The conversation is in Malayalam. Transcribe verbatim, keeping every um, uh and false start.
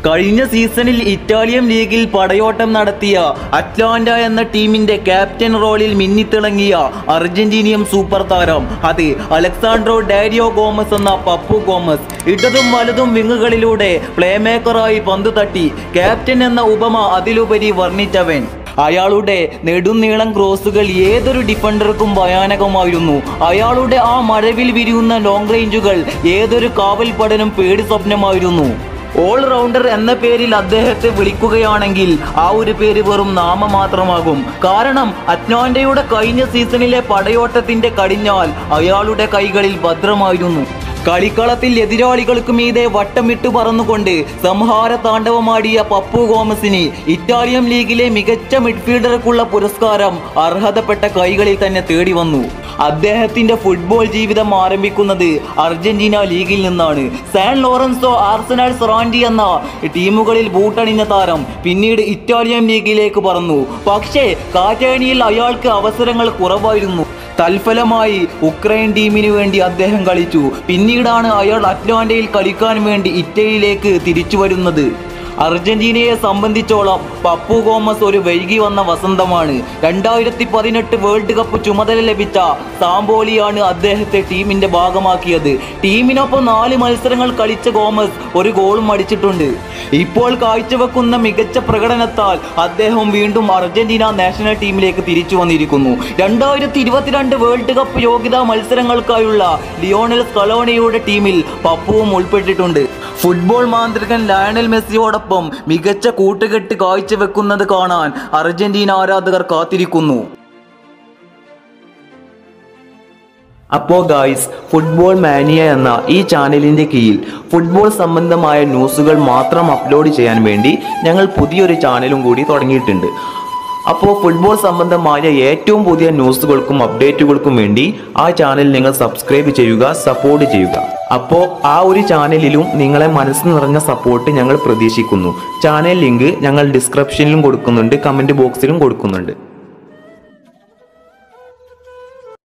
കഴിഞ്ഞ സീസണിൽ ഇറ്റാലിയൻ ലീഗിൽ പടയോട്ടം നടത്തിയ അറ്റ്ലാന്റ എന്ന ടീമിന്റെ ക്യാപ്റ്റൻ റോളിൽ മിന്നിത്തിളങ്ങിയ അർജന്റീനിയൻ സൂപ്പർ താരം അത് അലക്സാൻഡ്രോ ഡാരിയോ ഗോമസ് എന്ന പപ്പു ഗോമസ്. ഇടതും വലതും വിങ്ങുകളിലൂടെ പ്ലേമേക്കറായി പന്ത് തട്ടി ക്യാപ്റ്റൻ എന്ന ഉപമ അതിലുപരി വർണ്ണിച്ചവൻ. അയാളുടെ നെടുന്നീളം ക്രോസുകൾ ഏതൊരു ഡിഫൻഡർക്കും ഭയാനകമായിരുന്നു. അയാളുടെ ആ മഴവിൽ വിരിയുന്ന ലോങ് റേഞ്ചുകൾ ഏതൊരു കാവൽപ്പടനും പേടി സ്വപ്നമായിരുന്നു. ഓൾ റൗണ്ടർ എന്ന പേരിൽ അദ്ദേഹത്തെ വിളിക്കുകയാണെങ്കിൽ ആ ഒരു പേര് വെറും നാമമാത്രമാകും. കാരണം അറ്റ്ലാന്റയുടെ കഴിഞ്ഞ സീസണിലെ പടയോട്ടത്തിന്റെ കടിഞ്ഞാൽ അയാളുടെ കൈകളിൽ ഭദ്രമായിരുന്നു. കളിക്കളത്തിൽ എതിരാളികൾക്ക് മീതെ വട്ടമിട്ട് പറന്നുകൊണ്ട് സംഹാര താണ്ഡവമാടിയ പപ്പു ഗോമസിന് ഇറ്റാലിയൻ ലീഗിലെ മികച്ച മിഡ്ഫീൽഡർക്കുള്ള പുരസ്കാരം അർഹതപ്പെട്ട കൈകളിൽ തന്നെ തേടി വന്നു. അദ്ദേഹത്തിന്റെ ഫുട്ബോൾ ജീവിതം ആരംഭിക്കുന്നത് അർജന്റീന ലീഗിൽ നിന്നാണ്. സാൻ ലോറൻസോ, ആർസനൽ, സറാൻഡി എന്ന ടീമുകളിൽ ബൂട്ടണിഞ്ഞ താരം പിന്നീട് ഇറ്റാലിയൻ ലീഗിലേക്ക് പറന്നു. പക്ഷേ കാറ്റാനിയിൽ അയാൾക്ക് അവസരങ്ങൾ കുറവായിരുന്നു. തൽഫലമായി ഉക്രൈൻ ടീമിനു വേണ്ടി അദ്ദേഹം കളിച്ചു. പിന്നീടാണ് അയാൾ അറ്റ്ലാന്റയിൽ കളിക്കാൻ വേണ്ടി ഇറ്റലിയിലേക്ക് തിരിച്ചു വരുന്നത്. അർജന്റീനയെ സംബന്ധിച്ചോളം പപ്പു ഗോമസ് ഒരു വൈകി വന്ന വസന്തമാണ്. രണ്ടായിരത്തി പതിനെട്ട് വേൾഡ് കപ്പ് ചുമതല ലഭിച്ച സാമ്പോളിയാണ് അദ്ദേഹത്തെ ടീമിന്റെ ഭാഗമാക്കിയത്. ടീമിനൊപ്പം നാല് മത്സരങ്ങൾ കളിച്ച ഗോമസ് ഒരു ഗോളും അടിച്ചിട്ടുണ്ട്. ഇപ്പോൾ കാഴ്ചവെക്കുന്ന മികച്ച പ്രകടനത്താൽ അദ്ദേഹം വീണ്ടും അർജന്റീന നാഷണൽ ടീമിലേക്ക് തിരിച്ചു വന്നിരിക്കുന്നു. രണ്ടായിരത്തി ഇരുപത്തിരണ്ട് വേൾഡ് കപ്പ് യോഗ്യതാ മത്സരങ്ങൾക്കായുള്ള ലിയോണൽ സ്കലോണിയുടെ ടീമിൽ പപ്പുവും ഉൾപ്പെട്ടിട്ടുണ്ട്. ഫുട്ബോൾ മാന്ത്രികൻ ലയണൽ മെസ്സിയോടൊപ്പം മികച്ച കൂട്ടുകെട്ട് കാഴ്ചവെക്കുന്നത് കാണാൻ അർജന്റീന ആരാധകർ കാത്തിരിക്കുന്നു. അപ്പോൾ ഗായ്സ്, ഫുട്ബോൾ മാനിയ എന്ന ഈ ചാനലിൻ്റെ കീഴിൽ ഫുട്ബോൾ സംബന്ധമായ ന്യൂസുകൾ മാത്രം അപ്ലോഡ് ചെയ്യാൻ വേണ്ടി ഞങ്ങൾ പുതിയൊരു ചാനലും കൂടി തുടങ്ങിയിട്ടുണ്ട്. അപ്പോൾ ഫുട്ബോൾ സംബന്ധമായ ഏറ്റവും പുതിയ ന്യൂസുകൾക്കും അപ്ഡേറ്റുകൾക്കും വേണ്ടി ആ ചാനൽ നിങ്ങൾ സബ്സ്ക്രൈബ് ചെയ്യുക, സപ്പോർട്ട് ചെയ്യുക. അപ്പോൾ ആ ഒരു ചാനലിലും നിങ്ങളെ മനസ്സ് നിറഞ്ഞ സപ്പോർട്ട് ഞങ്ങൾ പ്രതീക്ഷിക്കുന്നു. ചാനൽ ലിങ്ക് ഞങ്ങൾ ഡിസ്ക്രിപ്ഷനിലും കൊടുക്കുന്നുണ്ട്, കമൻറ്റ് ബോക്സിലും കൊടുക്കുന്നുണ്ട്.